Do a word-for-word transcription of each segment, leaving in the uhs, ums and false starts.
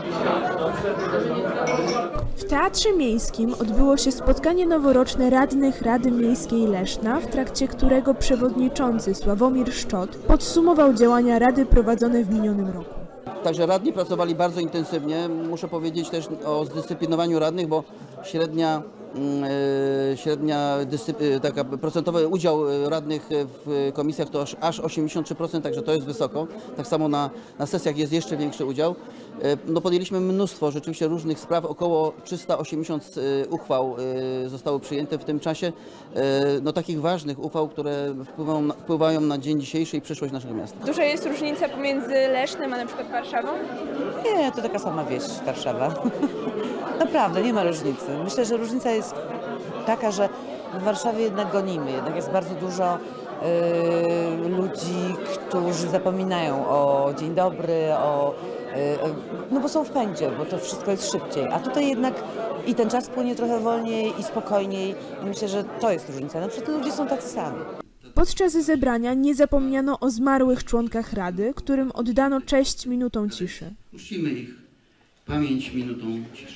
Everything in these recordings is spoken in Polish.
W Teatrze Miejskim odbyło się spotkanie noworoczne radnych Rady Miejskiej Leszna, w trakcie którego przewodniczący Sławomir Szczot podsumował działania Rady prowadzone w minionym roku. Także radni pracowali bardzo intensywnie. Muszę powiedzieć też o zdyscyplinowaniu radnych, bo średnia, yy, średnia yy, taka procentowy udział radnych w komisjach to aż, aż osiemdziesiąt trzy procent, także to jest wysoko. Tak samo na, na sesjach jest jeszcze większy udział. Yy, no podjęliśmy mnóstwo rzeczywiście różnych spraw, około trzysta osiemdziesiąt yy, uchwał yy, zostało przyjęte w tym czasie. Yy, no takich ważnych uchwał, które wpływają na, wpływają na dzień dzisiejszy i przyszłość naszego miasta. Duża jest różnica pomiędzy Lesznem a na przykład Warszawą? Nie, to taka sama wieś, Warszawa. Naprawdę, nie ma różnicy. Myślę, że różnica jest taka, że w Warszawie jednak gonimy, jednak jest bardzo dużo y, ludzi, którzy zapominają o dzień dobry, o, y, no bo są w pędzie, bo to wszystko jest szybciej. A tutaj jednak i ten czas płynie trochę wolniej i spokojniej i myślę, że to jest różnica. Na przykład ludzie są tacy sami. Podczas zebrania nie zapomniano o zmarłych członkach Rady, którym oddano cześć minutą ciszy. Puścimy ich pamięć minutą ciszy.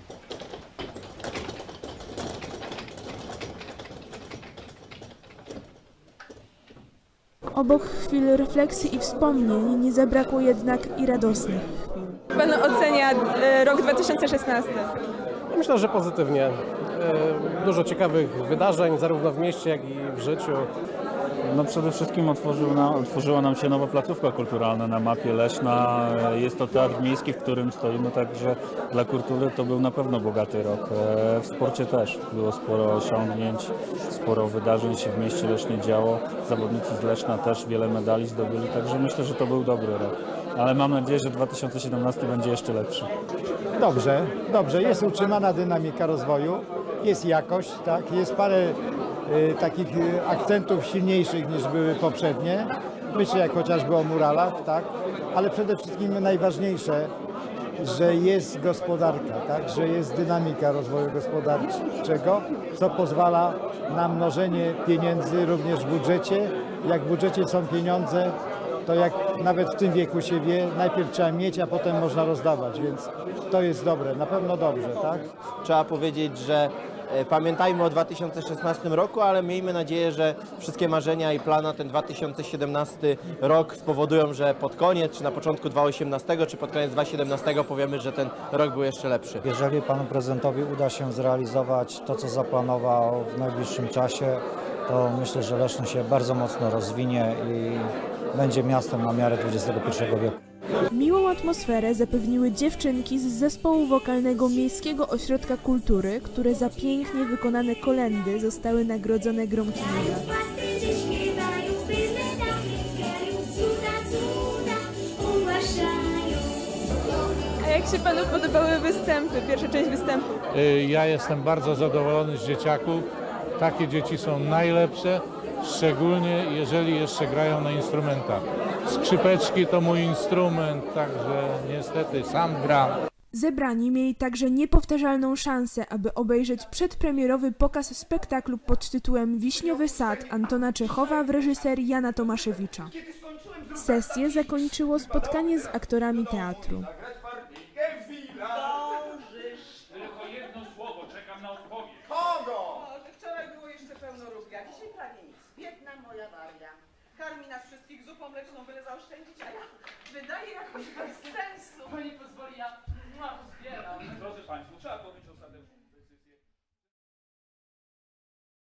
Obok chwil refleksji i wspomnień nie zabrakło jednak i radosnych chwil. Pan ocenia rok dwa tysiące szesnasty? Myślę, że pozytywnie. Dużo ciekawych wydarzeń, zarówno w mieście, jak i w życiu. No przede wszystkim otworzył nam, otworzyła nam się nowa placówka kulturalna na mapie Leszna. Jest to teatr miejski, w którym stoimy, także dla kultury to był na pewno bogaty rok. W sporcie też było sporo osiągnięć, sporo wydarzeń się w mieście Lesznie działo. Zawodnicy z Leszna też wiele medali zdobyli, także myślę, że to był dobry rok. Ale mam nadzieję, że dwa tysiące siedemnasty będzie jeszcze lepszy. Dobrze, dobrze. Jest utrzymana dynamika rozwoju, jest jakość, tak, jest parę y, takich y, akcentów silniejszych niż były poprzednie. Myślę, jak chociażby o muralach, tak, ale przede wszystkim najważniejsze, że jest gospodarka, tak, że jest dynamika rozwoju gospodarczego, co pozwala na mnożenie pieniędzy również w budżecie. Jak w budżecie są pieniądze, to jak nawet w tym wieku się wie, najpierw trzeba mieć, a potem można rozdawać, więc to jest dobre, na pewno dobrze, tak? Trzeba powiedzieć, że pamiętajmy o dwa tysiące szesnastym roku, ale miejmy nadzieję, że wszystkie marzenia i plany na ten dwa tysiące siedemnasty rok spowodują, że pod koniec, czy na początku dwa tysiące osiemnastego, czy pod koniec dwa tysiące siedemnastego powiemy, że ten rok był jeszcze lepszy. Jeżeli panu prezydentowi uda się zrealizować to, co zaplanował w najbliższym czasie, to myślę, że Leszno się bardzo mocno rozwinie i będzie miastem na miarę dwudziestego pierwszego wieku. Miłą atmosferę zapewniły dziewczynki z zespołu wokalnego Miejskiego Ośrodka Kultury, które za pięknie wykonane kolędy zostały nagrodzone gromkimi brawa. A jak się panu podobały występy, pierwsza część występu? Ja jestem bardzo zadowolony z dzieciaków. Takie dzieci są najlepsze, szczególnie jeżeli jeszcze grają na instrumentach. Skrzypeczki to mój instrument, także niestety sam gram. Zebrani mieli także niepowtarzalną szansę, aby obejrzeć przedpremierowy pokaz spektaklu pod tytułem Wiśniowy Sad Antona Czechowa w reżyserii Jana Tomaszewicza. Sesję zakończyło spotkanie z aktorami teatru. Tylko jedno słowo, czekam na odpowiedź. Kogo? Wczoraj było jeszcze pełno rubli, a dzisiaj prawie nic. Biedna moja Maria. Karmi nas wszystkich zupą mleczną, byle zaoszczędzić, a ja wydaję jakoś bez sensu. Pani pozwoli, ja zbieram. Proszę pani.